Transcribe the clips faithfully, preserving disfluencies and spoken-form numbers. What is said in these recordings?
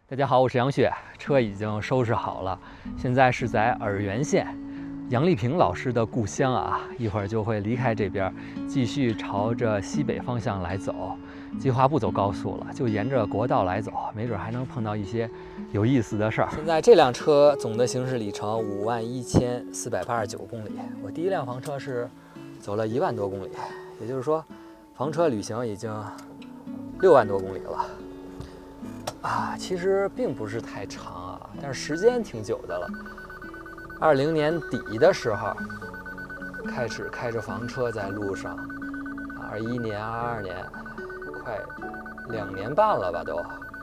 大家好，我是杨雪，车已经收拾好了，现在是在洱源县，杨丽萍老师的故乡啊，一会儿就会离开这边，继续朝着西北方向来走。计划不走高速了，就沿着国道来走，没准还能碰到一些有意思的事儿。现在这辆车总的行驶里程五万一千四百八十九公里，我第一辆房车是走了一万多公里，也就是说，房车旅行已经六万多公里了。啊，其实并不是太长啊，但是时间挺久的了。二零年底的时候开始开着房车在路上，二一年、二二年，快两年半了吧都。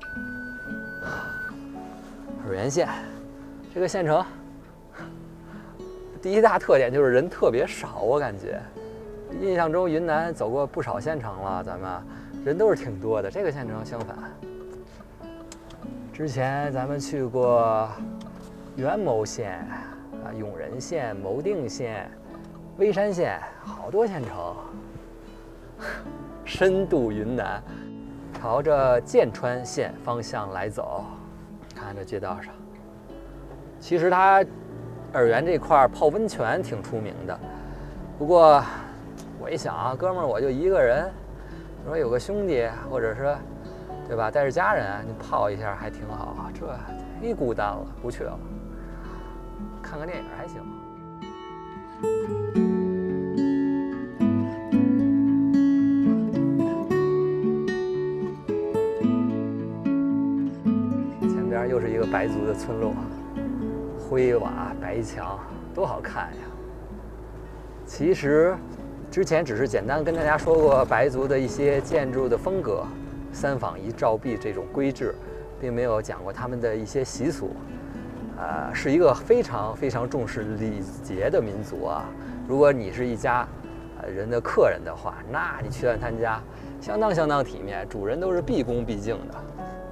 洱源县这个县城，第一大特点就是人特别少，我感觉。印象中云南走过不少县城了，咱们人都是挺多的，这个县城相反。之前咱们去过元谋县啊、永仁县、牟定县、微山县，好多县城。深度云南，朝着剑川县方向来走。看这街道上，其实它洱源这块泡温泉挺出名的。不过我一想啊，哥们儿我就一个人，你说有个兄弟或者是。对吧？带着家人，你泡一下还挺好。这忒孤单了，不去了。看个电影还行。前边又是一个白族的村落，灰瓦白墙，多好看呀！其实，之前只是简单跟大家说过白族的一些建筑的风格。三坊一照壁这种规制，并没有讲过他们的一些习俗，呃，是一个非常非常重视礼节的民族啊。如果你是一家呃人的客人的话，那你去了他家，相当相当体面，主人都是毕恭毕敬的。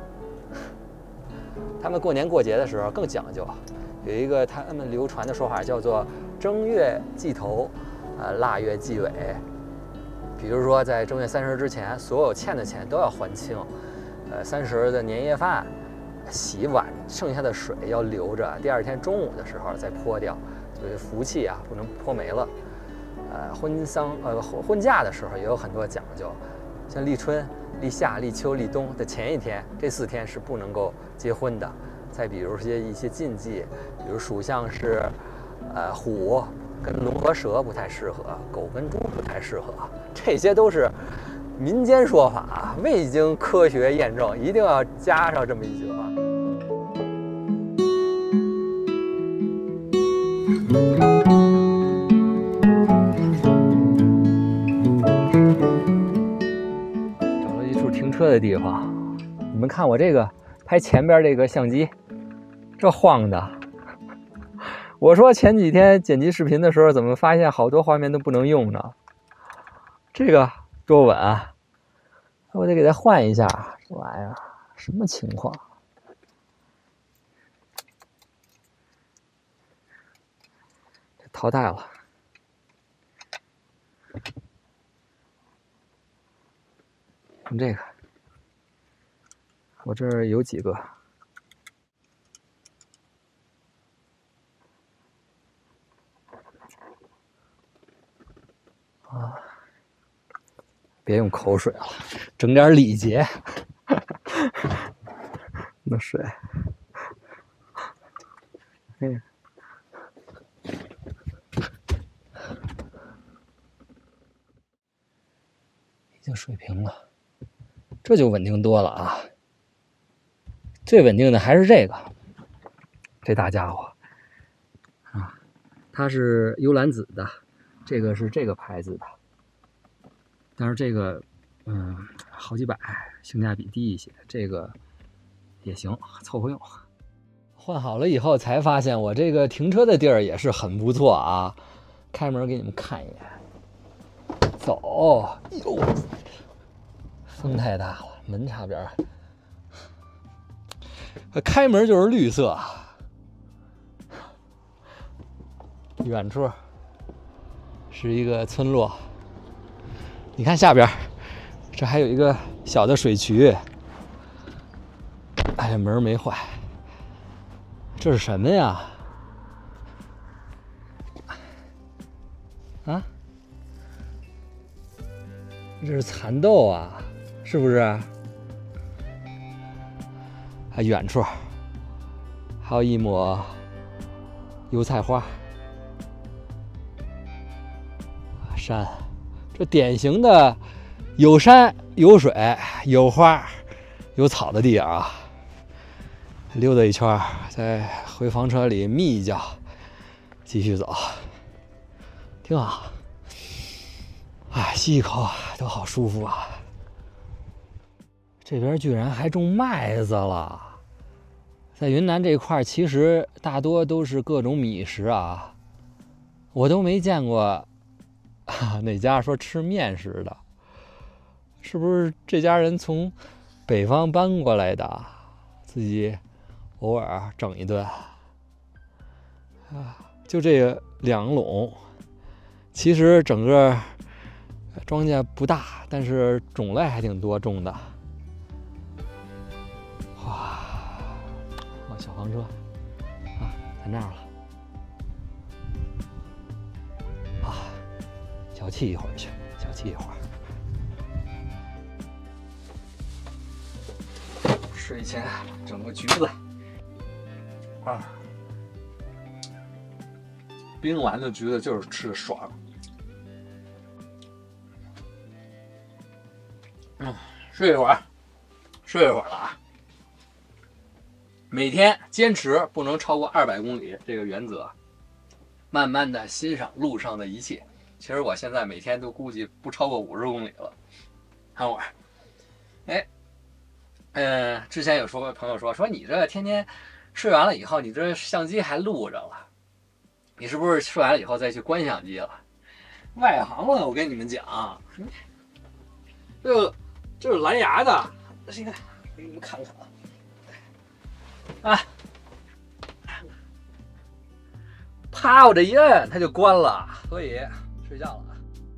他们过年过节的时候更讲究，有一个他们流传的说法叫做正月祭头，呃，腊月祭尾。比如说，在正月三十之前，所有欠的钱都要还清。呃，三十的年夜饭，洗碗剩下的水要留着，第二天中午的时候再泼掉，就是福气啊，不能泼没了。呃，婚丧呃婚嫁的时候也有很多讲究，像立春、立夏、立秋、立冬的前一天，这四天是不能够结婚的。再比如些一些禁忌，比如属相是，呃虎。跟龙和蛇不太适合，狗跟猪不太适合，这些都是民间说法，未经科学验证，一定要加上这么一句话。找了一处停车的地方，你们看我这个拍前边这个相机，这晃的。我说前几天剪辑视频的时候，怎么发现好多画面都不能用呢？这个多稳啊！我得给它换一下，这玩意儿什么情况？这淘汰了。用这个，我这儿有几个。啊，别用口水了，整点礼节。那水，嗯，已经水平了，这就稳定多了啊。最稳定的还是这个，这大家伙啊，它是幽兰紫的。这个是这个牌子的，但是这个，嗯，好几百，性价比低一些。这个也行，凑合用。换好了以后才发现，我这个停车的地儿也是很不错啊。开门给你们看一眼。走，哟，风太大了，门差边。开门就是绿色。远处是一个村落，你看下边，这还有一个小的水渠。 哎，门没坏。这是什么呀？啊？这是蚕豆啊，是不是？还远处还有一抹油菜花。山，这典型的有山有水有花有草的地方啊。溜达一圈，在回房车里眯一觉，继续走，挺好。哎，吸一口都好舒服啊。这边居然还种麦子了。在云南这块其实大多都是各种米食啊，我都没见过啊哪家说吃面食的。是不是这家人从北方搬过来的，自己偶尔整一顿啊？就这两垄，其实整个庄稼不大，但是种类还挺多种的。哇，哦，小黄车啊，在那儿了。啊，小憩一会儿去，小憩一会儿。睡前整个橘子啊，冰完的橘子就是吃的爽。嗯，睡一会儿，睡一会儿了啊。每天坚持不能超过二百公里这个原则，慢慢的欣赏路上的一切。其实我现在每天都估计不超过五十公里了。看会儿，哎。嗯，之前有说过朋友说说你这天天睡完了以后，你这相机还录着了，你是不是睡完了以后再去关相机了？外行了，我跟你们讲，这个这是蓝牙的，这个给你们看看啊，啊，啪我这一摁它就关了，所以睡觉了。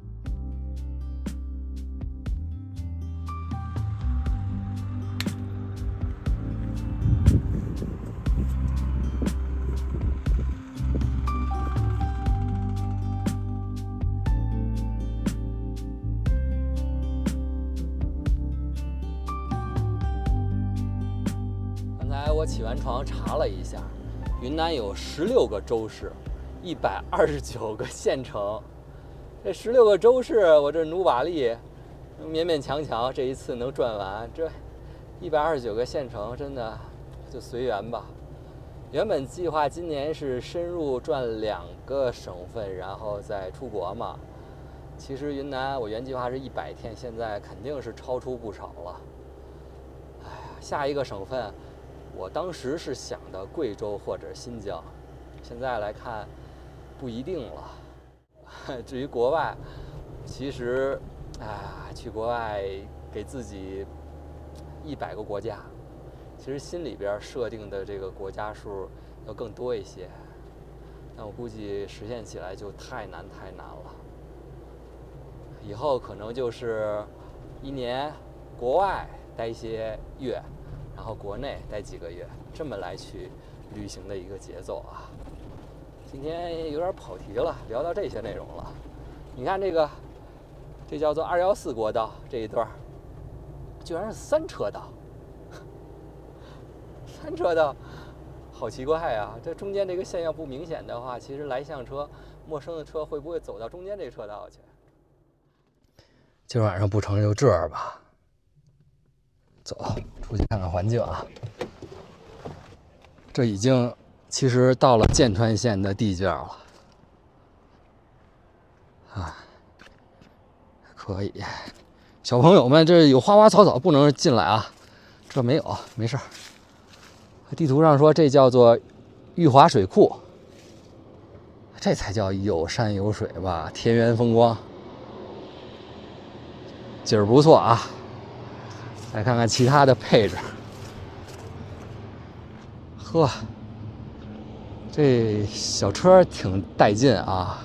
我起完床查了一下，云南有十六个州市，一百二十九个县城。这十六个州市，我这努把力，勉勉强强这一次能转完。这一百二十九个县城，真的就随缘吧。原本计划今年是深入转两个省份，然后再出国嘛。其实云南我原计划是一百天，现在肯定是超出不少了。哎呀，下一个省份。我当时是想的贵州或者新疆，现在来看不一定了。至于国外，其实啊，去国外给自己一百个国家，其实心里边设定的这个国家数要更多一些，但我估计实现起来就太难太难了。以后可能就是一年国外待一些月。然后国内待几个月，这么来去旅行的一个节奏啊。今天有点跑题了，聊到这些内容了。你看这个，这叫做二幺四国道这一段，居然是三车道。三车道，好奇怪啊！这中间这个线要不明显的话，其实来向车、陌生的车会不会走到中间这个车道去？今儿晚上不成就这儿吧。走，出去看看环境啊！这已经其实到了剑川县的地界了，啊，可以。小朋友们，这有花花草草不能进来啊，这没有，没事儿。地图上说这叫做玉华水库，这才叫有山有水吧，田园风光，景儿不错啊。来看看其他的配置。呵，这小车挺带劲啊！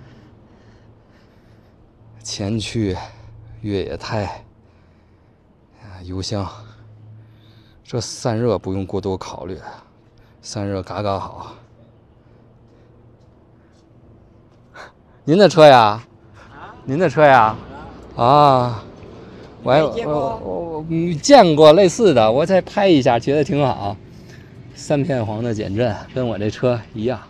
前驱越野胎啊，油箱， 这散热不用过多考虑，散热嘎嘎好。您的车呀？您的车呀？啊，我还我我我见过类似的，我再拍一下，觉得挺好。三片黄的减震，跟我这车一样。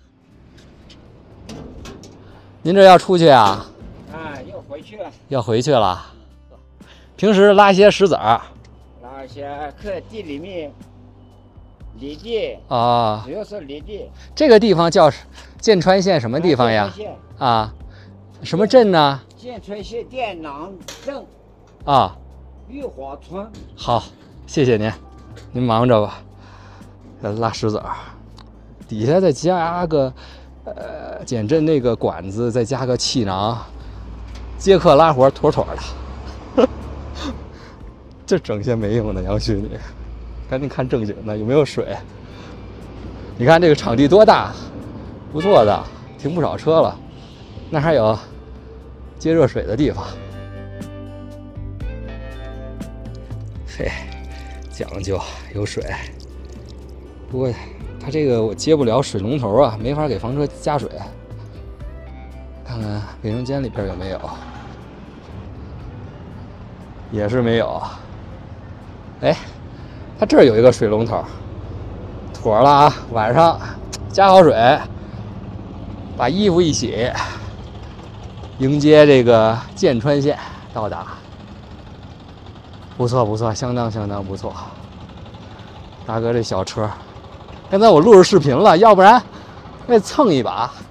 您这要出去啊？ 啊，要回去了。 要回去了。平时拉些石子儿。 拉些克地里面犁地啊， 主要是犁地。 这个地方叫剑川县什么地方呀？啊，什么镇呢？ 剑川县店南镇。 啊， 玉华村。 好，谢谢您，您忙着吧。拉石子儿，底下再加个呃减震那个管子，再加个气囊，接客拉活妥妥的。这整些没用的，杨旭，你赶紧看正经的，有没有水？你看这个场地多大，不错的，停不少车了。那还有接热水的地方。嘿，讲究有水。不过，它这个我接不了水龙头啊，没法给房车加水。看看卫生间里边有没有，也是没有。哎，它这儿有一个水龙头，妥了啊！晚上加好水，把衣服一洗，迎接这个剑川县到达。不错不错，相当相当不错。大哥这小车。刚才我录着视频了，要不然再蹭一把。